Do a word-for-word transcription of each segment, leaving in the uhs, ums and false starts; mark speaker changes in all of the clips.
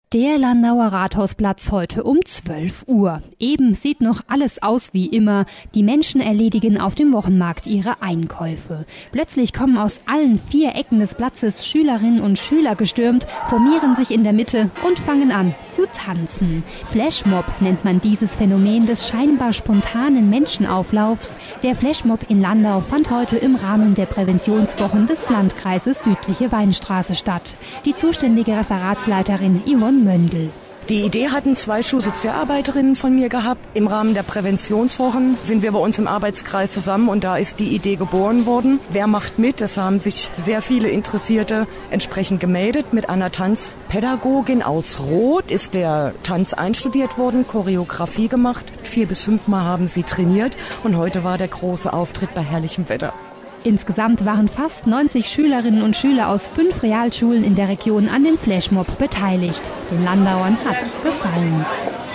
Speaker 1: Der Landauer Rathausplatz heute um zwölf Uhr. Eben sieht noch alles aus wie immer. Die Menschen erledigen auf dem Wochenmarkt ihre Einkäufe. Plötzlich kommen aus allen vier Ecken des Platzes Schülerinnen und Schüler gestürmt, formieren sich in der Mitte und fangen an zu tanzen. Flashmob nennt man dieses Phänomen des scheinbar spontanen Menschenauflaufs. Der Flashmob in Landau fand heute im Rahmen der Präventionswochen des Landkreises Südliche Weinstraße statt. Die zuständige Referatsleiterin Yvonne Möndl.
Speaker 2: Die Idee hatten zwei Schulsozialarbeiterinnen von mir gehabt. Im Rahmen der Präventionswochen sind wir bei uns im Arbeitskreis zusammen und da ist die Idee geboren worden. Wer macht mit? Es haben sich sehr viele Interessierte entsprechend gemeldet. Mit einer Tanzpädagogin aus Roth ist der Tanz einstudiert worden, Choreografie gemacht. Vier bis fünfmal haben sie trainiert und heute war der große Auftritt bei herrlichem Wetter.
Speaker 1: Insgesamt waren fast neunzig Schülerinnen und Schüler aus fünf Realschulen in der Region an dem Flashmob beteiligt. Den Landauern hat's gefallen.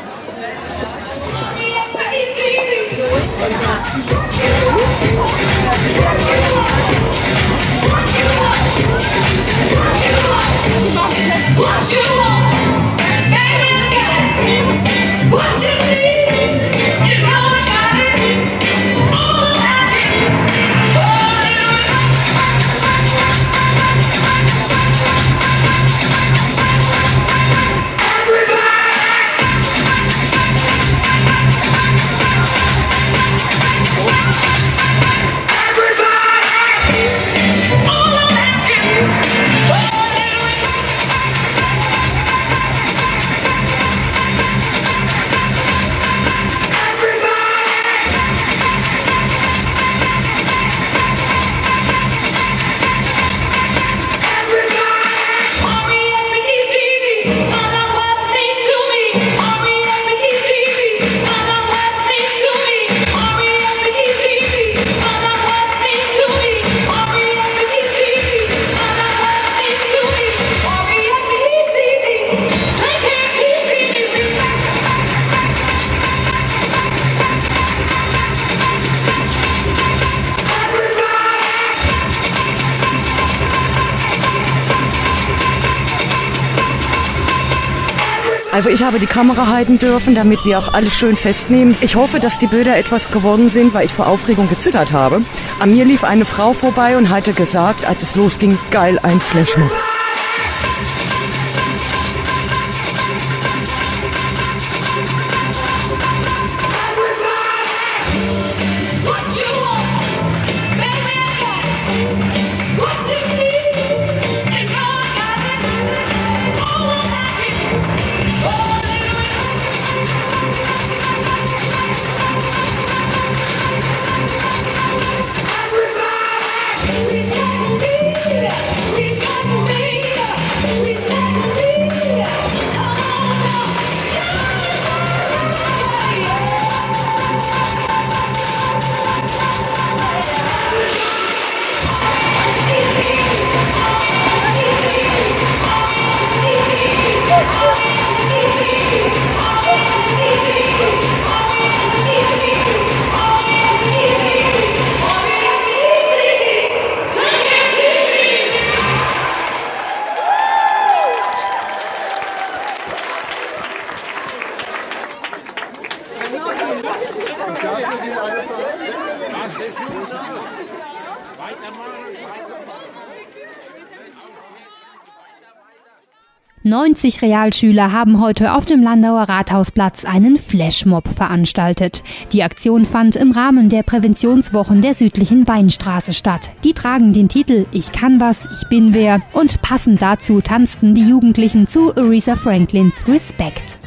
Speaker 2: Also ich habe die Kamera halten dürfen, damit wir auch alles schön festnehmen. Ich hoffe, dass die Bilder etwas geworden sind, weil ich vor Aufregung gezittert habe. An mir lief eine Frau vorbei und hatte gesagt, als es losging, geil, ein Flashmob.
Speaker 1: neunzig Realschüler haben heute auf dem Landauer Rathausplatz einen Flashmob veranstaltet. Die Aktion fand im Rahmen der Präventionswochen der Südlichen Weinstraße statt. Die tragen den Titel Ich kann was, ich bin wer und passend dazu tanzten die Jugendlichen zu Aretha Franklins Respect.